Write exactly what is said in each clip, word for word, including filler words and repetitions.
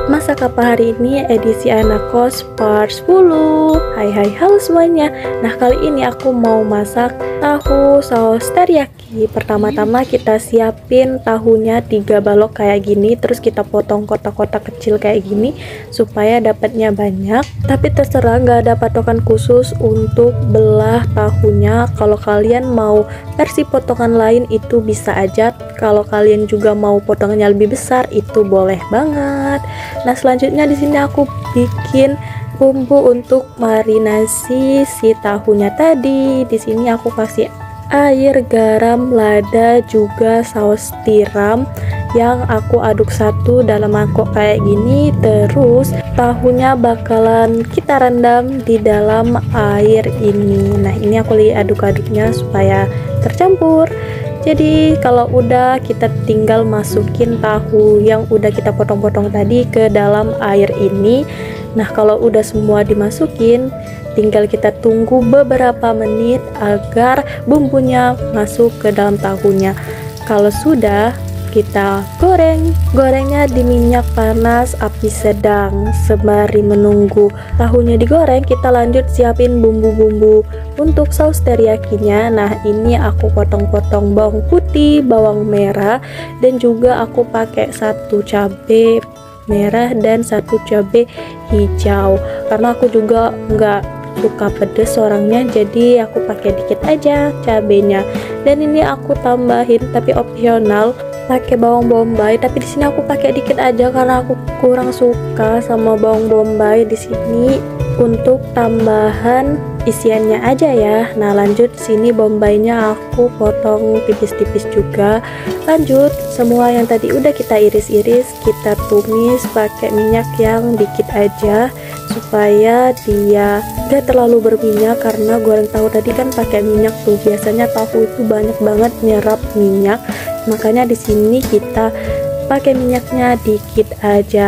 Masak apa hari ini edisi anak kos part sepuluh. Hai hai halo semuanya. Nah kali ini aku mau masak tahu saus teriyaki. Pertama-tama kita siapin tahunya tiga balok kayak gini. Terus kita potong kotak-kotak kecil kayak gini supaya dapatnya banyak. Tapi terserah, nggak ada patokan khusus untuk belah tahunya. Kalau kalian mau versi potongan lain itu bisa aja. Kalau kalian juga mau potongannya lebih besar itu boleh banget. Nah selanjutnya di sini aku bikin bumbu untuk marinasi si tahunya tadi. Di sini aku kasih air, garam, lada, juga saus tiram yang aku aduk satu dalam mangkok kayak gini. Terus tahunya bakalan kita rendam di dalam air ini. Nah ini aku lagi aduk-aduknya supaya tercampur. Jadi kalau udah, kita tinggal masukin tahu yang udah kita potong-potong tadi ke dalam air ini. Nah kalau udah semua dimasukin, tinggal kita tunggu beberapa menit agar bumbunya masuk ke dalam tahunya. Kalau sudah, kita goreng. Gorengnya di minyak panas api sedang. Sembari menunggu tahunya digoreng, kita lanjut siapin bumbu-bumbu untuk saus teriyakinya. Nah ini aku potong-potong bawang putih, bawang merah, dan juga aku pakai satu cabai merah dan satu cabai hijau karena aku juga nggak suka pedes orangnya, jadi aku pakai dikit aja cabenya. Dan ini aku tambahin tapi opsional pakai bawang bombay, tapi di sini aku pakai dikit aja karena aku kurang suka sama bawang bombay di sini. Untuk tambahan isiannya aja ya. Nah lanjut, sini bombaynya aku potong tipis-tipis juga. Lanjut, semua yang tadi udah kita iris-iris, kita tumis pakai minyak yang dikit aja supaya dia gak terlalu berminyak, karena goreng tahu tadi kan pakai minyak tuh. Biasanya tahu itu banyak banget nyerap minyak, makanya di sini kita pakai minyaknya dikit aja.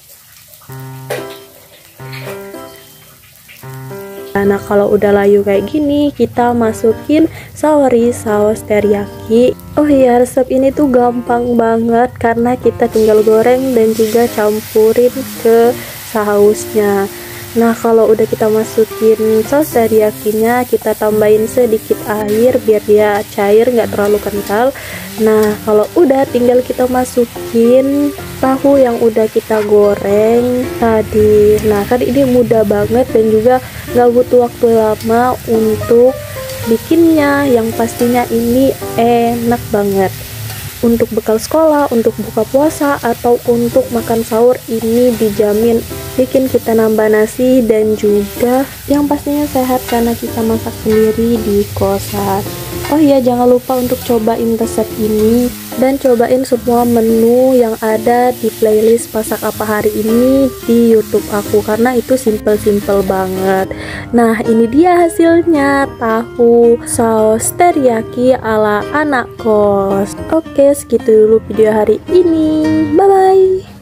Nah kalau udah layu kayak gini, kita masukin sauri saus teriyaki. Oh iya, resep ini tuh gampang banget karena kita tinggal goreng dan juga campurin ke sausnya. Nah kalau udah kita masukin saus teriyakinya, kita tambahin sedikit air biar dia cair, nggak terlalu kental. Nah kalau udah, tinggal kita masukin tahu yang udah kita goreng tadi. Nah kan ini mudah banget dan juga nggak butuh waktu lama untuk bikinnya. Yang pastinya ini enak banget untuk bekal sekolah, untuk buka puasa, atau untuk makan sahur. Ini dijamin bikin kita nambah nasi dan juga yang pastinya sehat karena kita masak sendiri di kosan. Oh iya, jangan lupa untuk cobain resep ini dan cobain semua menu yang ada di playlist masak apa hari ini di YouTube aku, karena itu simple-simple banget. Nah ini dia hasilnya, tahu saus teriyaki ala anak kos. Oke, segitu dulu video hari ini. Bye bye.